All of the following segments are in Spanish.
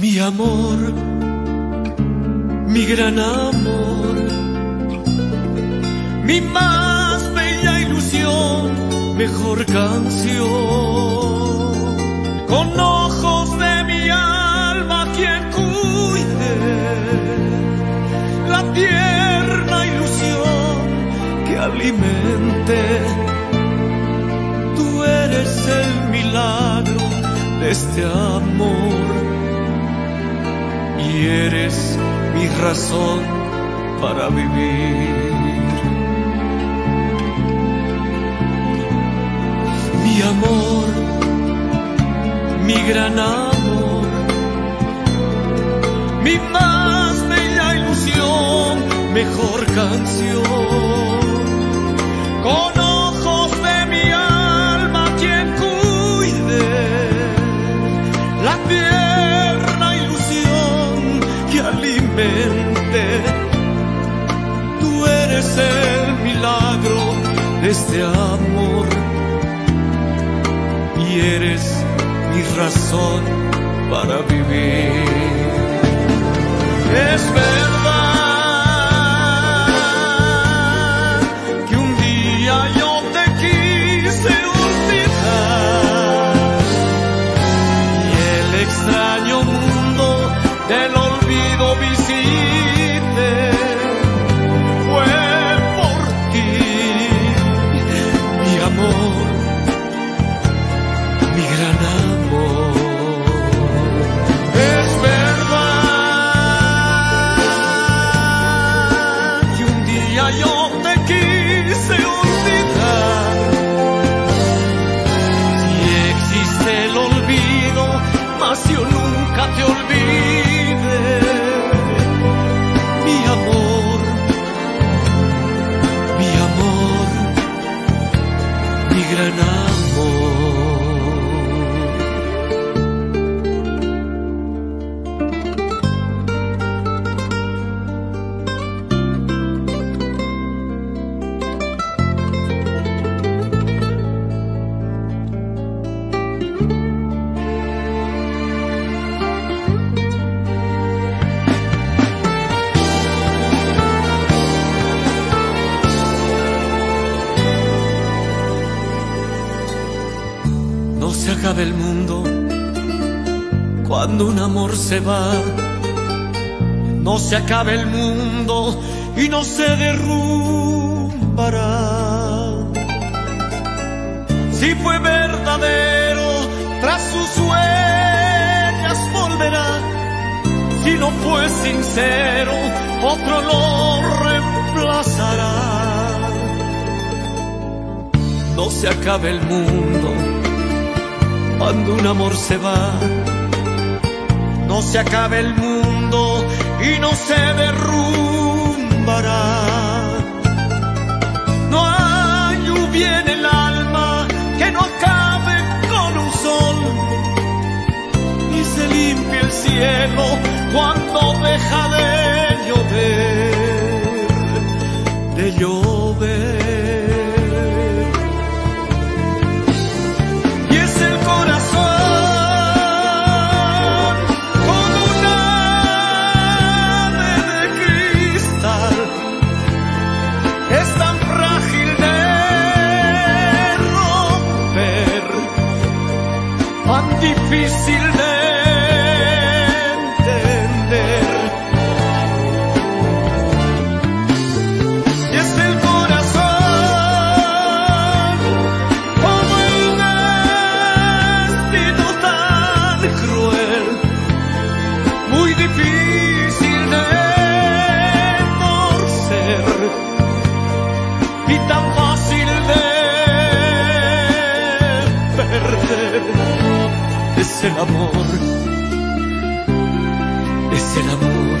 Mi amor, mi gran amor, mi más bella ilusión, mejor canción. Con ojos de mi alma quien cuide la tierna ilusión que alimente. Tú eres el milagro de este amor y eres mi razón para vivir. Mi amor, mi gran amor, mi más bella ilusión, mejor canción. Con ojos de mi alma quien cuide la tierna ilusión que alimente. Tú eres el milagro de este amor y eres mi razón para vivir. Es verdad que un día yo te quise olvidar y el extraño mundo del olvido visité. Fue por ti, mi amor, mi gran amor. Es verdad que un día yo te quise olvidar y existe el olvido, mas yo nunca te olvidé. Mi amor, mi amor, mi gran amor. No se acaba el mundo cuando un amor se va. No se acaba el mundo y no se derrumbará. Si fue verdadero, tras sus huellas volverá. Si no fue sincero, otro lo reemplazará. No se acaba el mundo cuando un amor se va. No se acaba el mundo y no se derrumbará. No hay lluvia en el alma que no acabe con un sol, ni se limpie el cielo cuando deja de llover, de llover. Difícil de entender, y es el corazón como el destino tan cruel, muy difícil de torcer y tan fácil de perder. Es el amor, es el amor.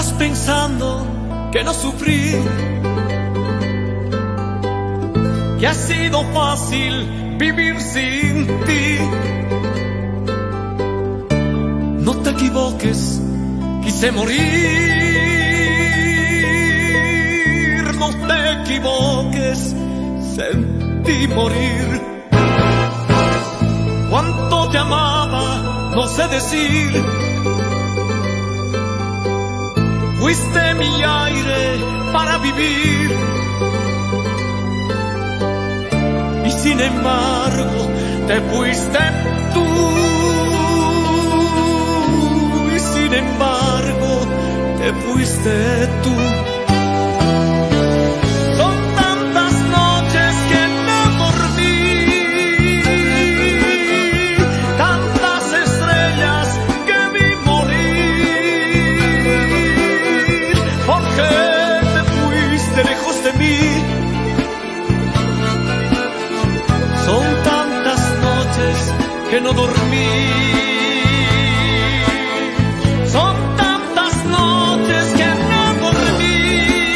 Estás pensando que no sufrí, que ha sido fácil vivir sin ti. No te equivoques, quise morir. No te equivoques, sentí morir. Cuánto te amaba, no sé decir. Fuiste mi aire para vivir. Y sin embargo, te fuiste tú. Y sin embargo, te fuiste tú. Son tantas noches que no dormí, tantas estrellas que vi morir. ¿Por qué te fuiste lejos de mí? Son tantas noches que no dormí. Son tantas noches que no dormí.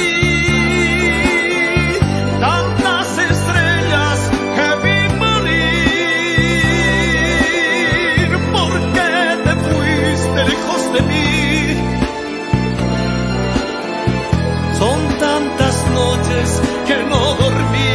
Tantas estrellas que vi morir. ¿Por qué te fuiste lejos de mí? Son tantas noches que no dormí.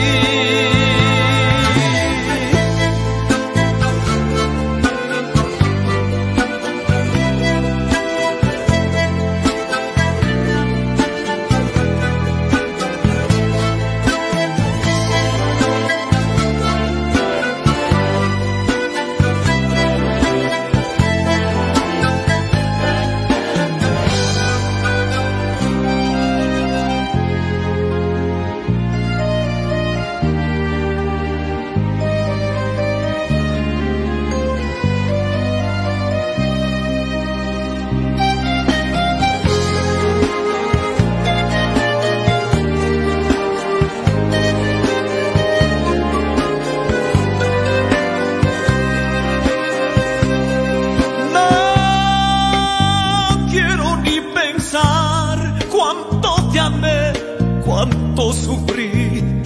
Cuánto te amé, cuánto sufrí.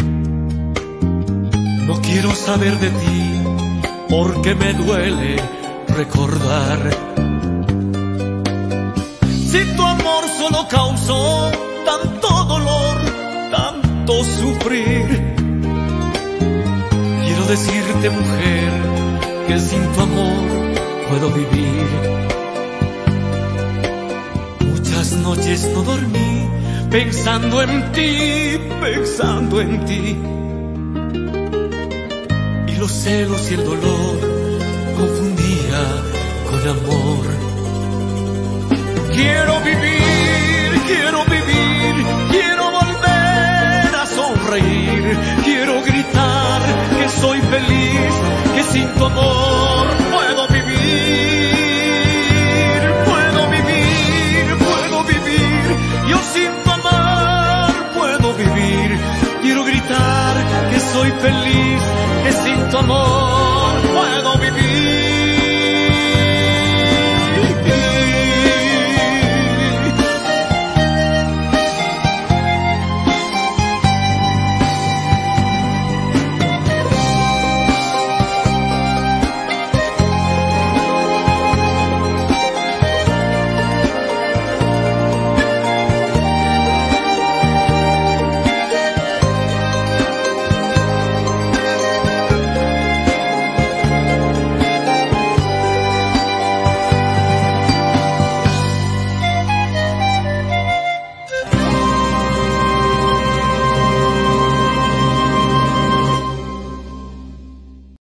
No quiero saber de ti, porque me duele recordar. Si tu amor solo causó tanto dolor, tanto sufrir, quiero decirte, mujer, que sin tu amor puedo vivir. Muchas noches no dormí, pensando en ti, pensando en ti. Y los celos y el dolor confundía con amor. Quiero vivir, quiero vivir, quiero volver a sonreír. Quiero gritar que soy feliz, que sin tu amor puedo vivir. Puedo vivir, puedo vivir. Yo sin tu amor puedo vivir. Quiero gritar que soy feliz, que sin tu amor